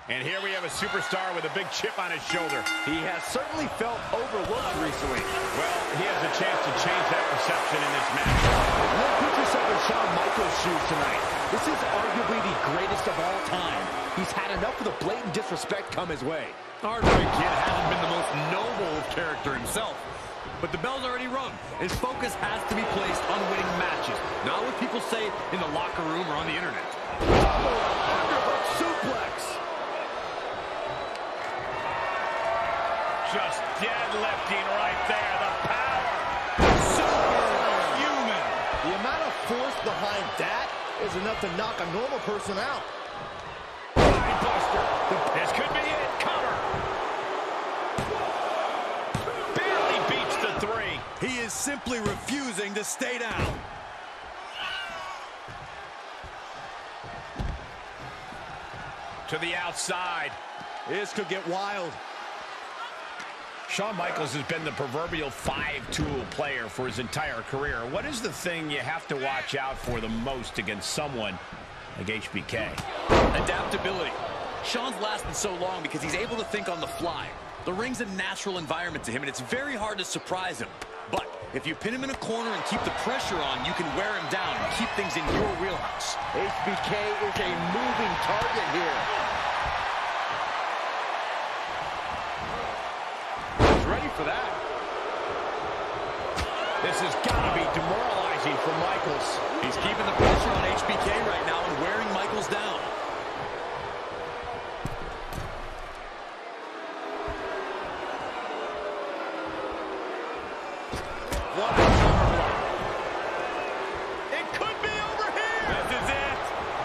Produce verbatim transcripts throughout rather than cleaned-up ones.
And here we have a superstar with a big chip on his shoulder. He has certainly felt overlooked recently. Well, he has a chance to change that perception in this match. Look, put yourself in Shawn Michaels' shoes tonight. This is arguably the greatest of all time. He's had enough of the blatant disrespect come his way. Our great kid hasn't been the most noble of character himself. But the bell's already rung. His focus has to be placed on winning matches, not what people say in the locker room or on the internet. Oh, underhook suplex. Just deadlifting right there. The power. Superhuman. The amount of force behind that is enough to knock a normal person out. Buster. This could be it. Cover. Barely beats the three. He is simply refusing to stay down. To the outside. This could get wild. Shawn Michaels has been the proverbial five-tool player for his entire career. What is the thing you have to watch out for the most against someone like H B K? Adaptability. Shawn's lasted so long because he's able to think on the fly. The ring's a natural environment to him, and it's very hard to surprise him. But if you pin him in a corner and keep the pressure on, you can wear him down and keep things in your wheelhouse. H B K is a moving target here. He's ready for that. This has got to be demoralizing for Michaels. He's keeping the pressure on H B K right now and wearing Michaels down. What a cover block. It could be over here. This is it.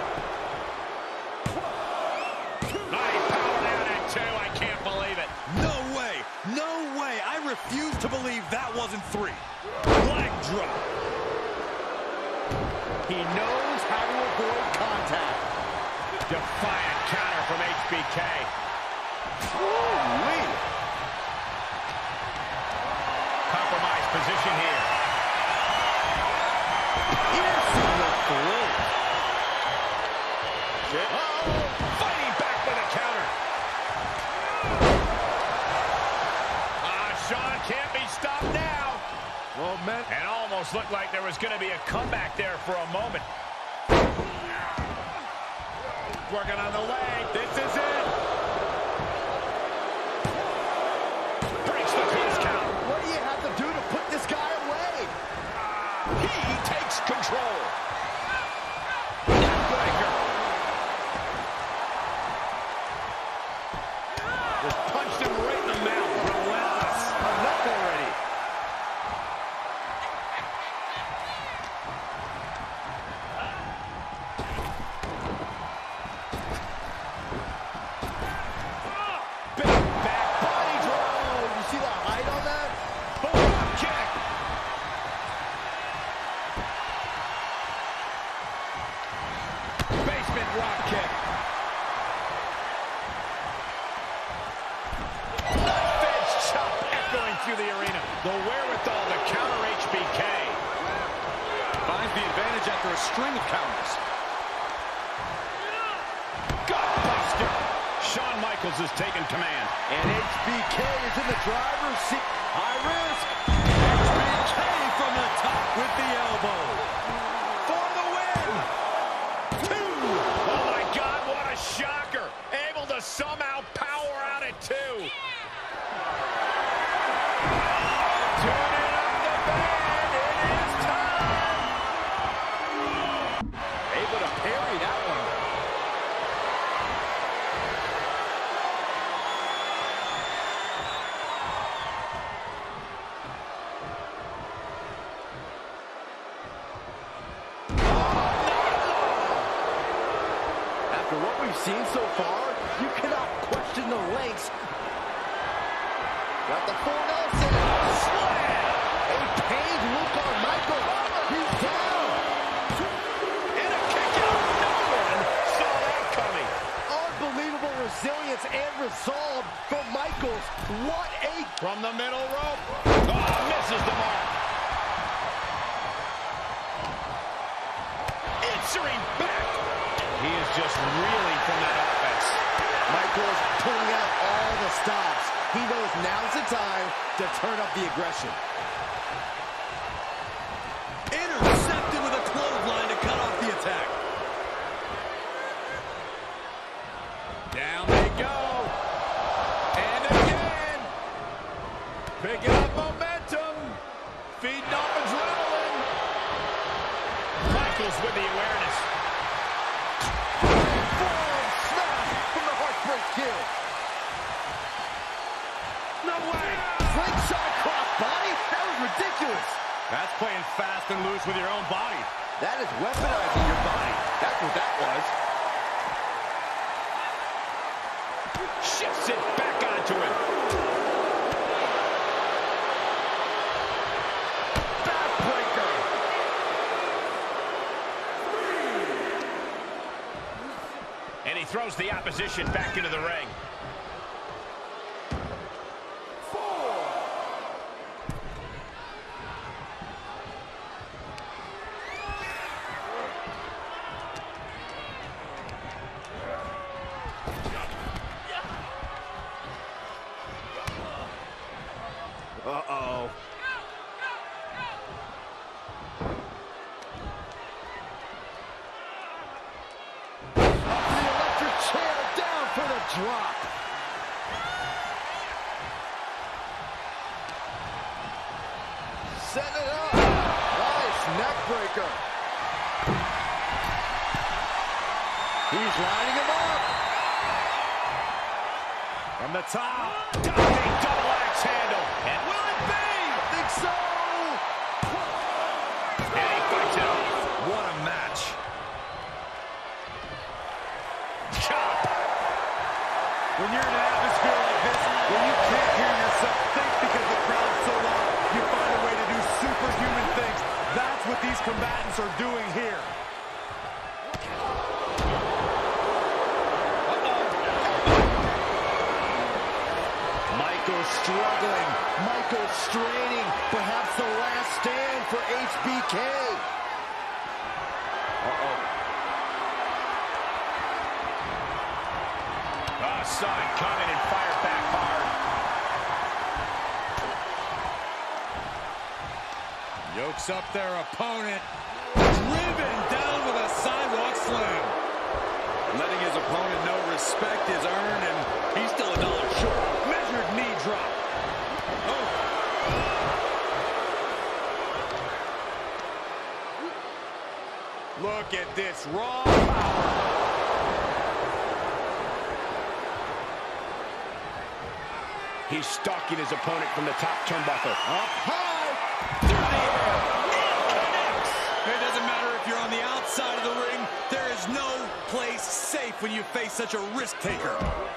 Oh, he powered out at two. I can't believe it. No way. No way. I refuse to believe that wasn't three. Leg drop. He knows how to avoid contact. Defiant counter from H B K. Ooh-wee. Compromised position here. Into the throat. Uh-oh. Fighting back with a counter. Ah, Shawn can't be stopped now. Well, man. And almost looked like there was going to be a comeback there for a moment. Working on the leg. This is it. Breaks the close count. What do you have to do to put this guy away? He takes control. Neckbreaker. Just punched him right in the mouth. Relentless. Enough already. Big back body drop. Oh, you see the height on that? Boom, kick. Basement drop kick. Knife edge chop echoing through the arena. The wherewithal to counter H B K. Finds the advantage after a string of counters. Gutbuster. Shawn Michaels has taken command. And H B K is in the driver's seat. High risk. H B K from the top with the elbow. For the win. Two. Oh, my God, what a shocker. Able to somehow power out at two. Turn it up the band. It is time. Able to parry that one. After what we've seen so far, you cannot question the lengths. Got the full Nelson. Slam! A pained look on Michael. He's down. And a kick out. No one saw that coming. Unbelievable resilience and resolve from Michaels. What a... From the middle rope. Oh, misses the mark. Answering back. He is just reeling from that offense. Michaels pulling out all the stops. He knows now's the time to turn up the aggression. Intercepted with a clothesline to cut off the attack. Down they go. And again. Picking up momentum. Feeding off adrenaline. Michaels with the awareness. Boom! Smash from the heartbreak kill. No way. Slingshot cross body? That was ridiculous. That's playing fast and loose with your own body. That is weaponizing your body. That's what that was. Shifts it back onto him. Backbreaker. And he throws the opposition back into the ring. Uh-oh. Up the electric chair, down for the drop. Setting it up. Nice neck breaker. He's lining him up. From the top. Diving double axe handle. And will it be? I think so. And he fights it off. What a match. Chop. When you're in an atmosphere like this, where you can't hear yourself think because the crowd's so loud, you find a way to do superhuman things. That's what these combatants are doing here. Michaels struggling. Michaels straining. Perhaps the last stand for H B K. Uh-oh. Oh, saw it coming and fired back hard. Yokes up their opponent. Driven down with a sidewalk slam. Letting his opponent know respect is earned, and he's still a dollar short. Measured knee drop. Oh. Look at this raw power. He's stalking his opponent from the top turnbuckle. Up high. Through the air. It connects. It doesn't matter if you're on the outside of the ring. There is no place safe when you face such a risk taker.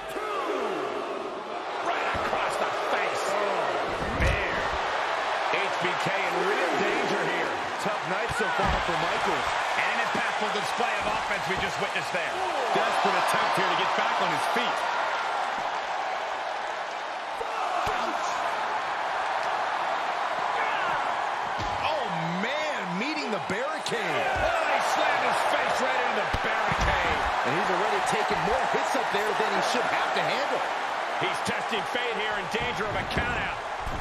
Right across the face. Man. H B K in real danger here. Tough night so far for Michaels. And an impactful display of offense we just witnessed there. Desperate attempt here to get back on his feet. Oh, man, meeting the barricade. Oh, he slammed his face right into the barricade. And he's already taken more hits up there than he should have to handle. He's testing fate here, in danger of a countout.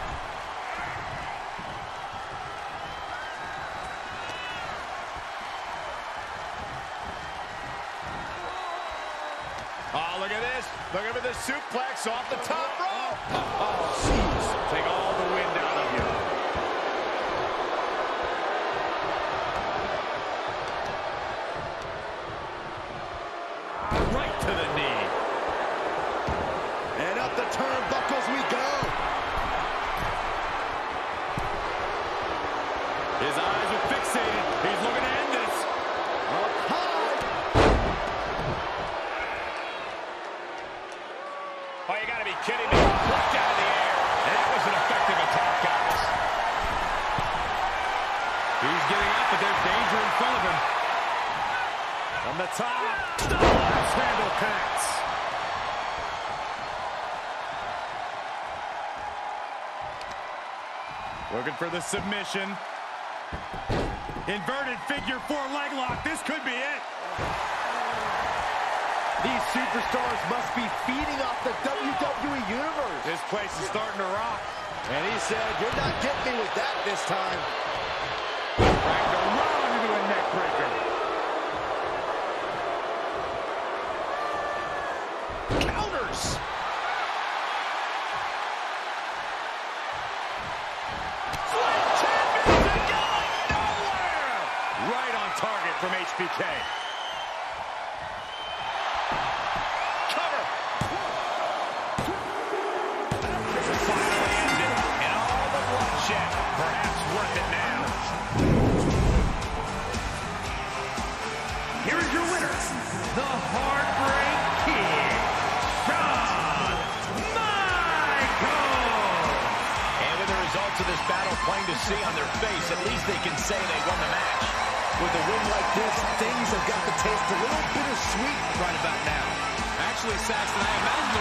Oh, look at this. Look at the suplex off the top rope. Oh, jeez. Take all the wind out of you. Right to the knee. And up the turnbuckles we go. His eyes are fixated. He's looking to end this. Up high. Oh, you gotta be kidding me. Plucked out of the air. And that was an effective attack, guys. He's getting up, but there's danger in front of him. From the top. Axe handle connects. Looking for the submission. Inverted figure four leg lock. This could be it. These superstars must be feeding off the W W E Universe. This place is starting to rock. And he said, you're not getting me with that this time. Dragged around into a neck breaker. Counters. Flip champions are going nowhere. Right on target from H B K. Cover. This is finally ended. And all the bloodshed. Perhaps worth it now. Here is your winner, the Heartbreak Kid, Shawn Michaels. And with the results of this battle plain to see on their face, at least they can say they won the match. With a win like this, things have got to taste a little bittersweet right about now. Actually, Saxton, I imagine